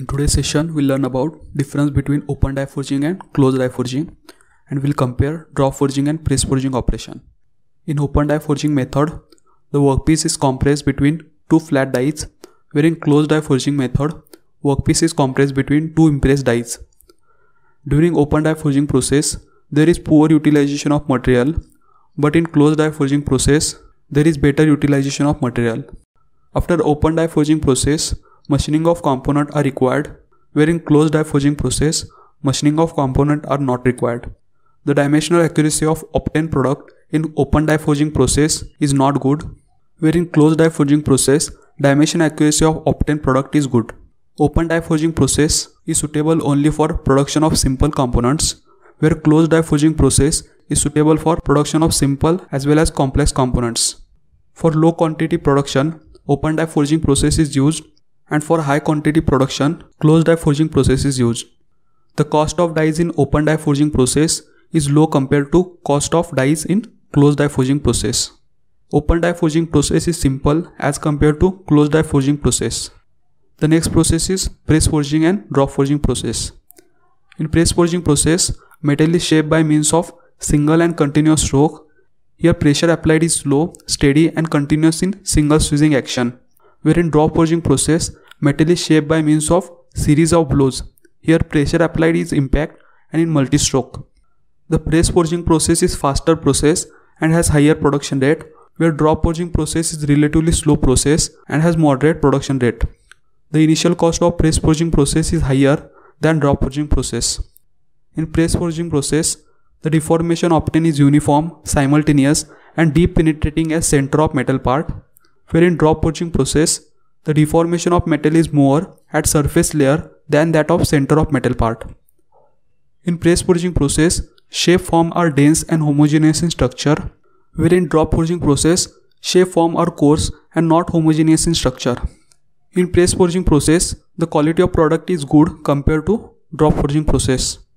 In today's session, we'll learn about difference between open die forging and closed die forging, and we'll compare drop forging and press forging operation. In open die forging method, the workpiece is compressed between two flat dies, where in closed die forging method, workpiece is compressed between two impressed dies. During open die forging process, there is poor utilization of material, but in closed die forging process, there is better utilization of material. After open die forging process, machining of components are required, where in closed die forging process, machining of components are not required. The dimensional accuracy of obtained product in open die forging process is not good, where in closed die forging process, dimension accuracy of obtained product is good. Open die forging process is suitable only for production of simple components, where closed die forging process is suitable for production of simple as well as complex components. For low quantity production, open die forging process is used, and for high quantity production, closed die forging process is used. The cost of dies in open die forging process is low compared to cost of dies in closed die forging process. Open die forging process is simple as compared to closed die forging process. The next process is press forging and drop forging process. In press forging process, metal is shaped by means of single and continuous stroke. Here pressure applied is slow, steady and continuous in single squeezing action. Where in drop forging process, metal is shaped by means of series of blows. Here pressure applied is impact and in multi-stroke. The press forging process is faster process and has higher production rate, where drop forging process is relatively slow process and has moderate production rate. The initial cost of press forging process is higher than drop forging process. In press forging process, the deformation obtained is uniform, simultaneous and deep penetrating as center of metal part, where in drop forging process, the deformation of metal is more at surface layer than that of center of metal part. In press forging process, shape form are dense and homogeneous in structure, where in drop forging process, shape form are coarse and not homogeneous in structure. In press forging process, the quality of product is good compared to drop forging process.